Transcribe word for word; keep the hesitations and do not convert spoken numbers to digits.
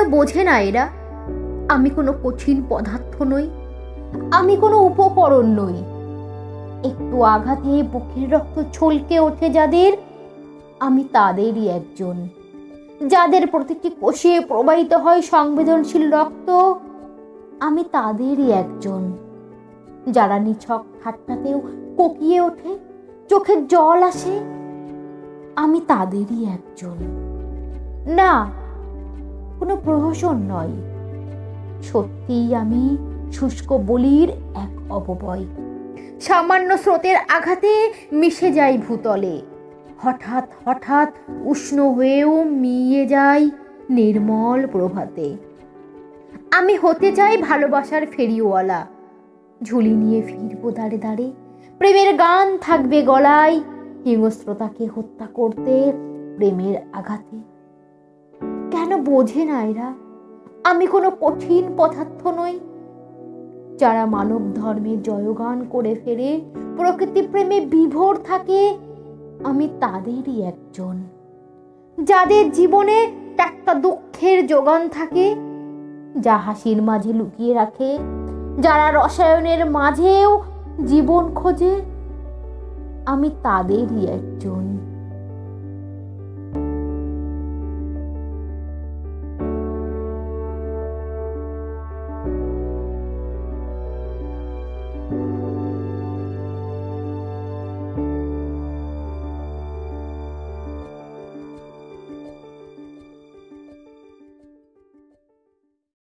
বোঝে না এরা আমি কোনো কঠিন পদার্থ নই, আমি কোনো উপকরণ নই। একটু আঘাতে বুকের রক্ত ছলকে ওঠে যাদের, আমি তাদেরই একজন। যাদের প্রতিটি কোষে প্রবাহিত হয় সংবেদনশীল রক্ত, আমি তাদেরই একজন। যারা নিছক ঠাট্টাতেও কোকিয়ে ওঠে, চোখের জল আসে, আমি তাদেরই একজন। না, কোনো প্রহসন নয়, সত্যিই আমি শুষ্ক বলির এক অববয়। সামান্য স্রোতের আঘাতে মিশে যাই ভূতলে, হঠাৎ হঠাৎ উষ্ণ হয়েও মিয়ে যাই নির্মল প্রভাতে। আমি হতে চাই ভালোবাসার ফেরিওয়ালা, ঝুলি নিয়ে ফিরবো দাঁড়ে দাঁড়ে, প্রেমের গান থাকবে গলায়, হিংস্রতাকে হত্যা করতে প্রেমের আঘাতে। কেন বোঝে না এরা আমি কোনো কঠিন পদার্থ নই? যারা মানব ধর্মের জয়গান করে ফেরে, প্রকৃতি প্রেমে বিভোর থাকে, আমি তাদেরই একজন। যাদের জীবনে একটা দুঃখের যোগান থাকে, যা হাসির মাঝে লুকিয়ে রাখে, যারা রসায়নের মাঝেও জীবন খোঁজে, আমি তাদেরই একজন।